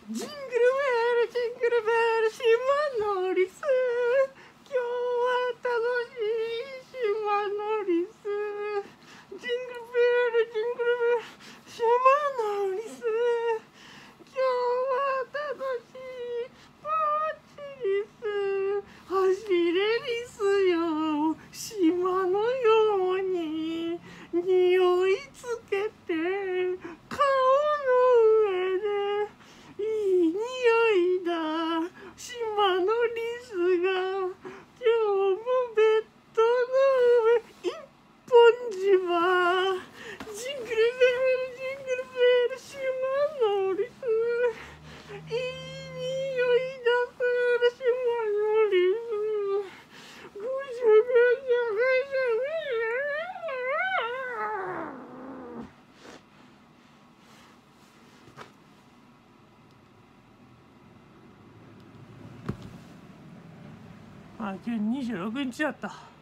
ジングルベルジングルベル島のリス、今日は楽しい島のリス。ジングルベルジングルベル島のリス、今日は楽しいポーチリス。走れリスよ島のように匂いつけて顔の上でいい匂いだ。島のリスが今日もベッドの上一本島。ジングルベルジングルベル島のリス、いい匂いだする島のリス。ぐしゃぐしゃぐしゃぐしゃ。今日26日だった。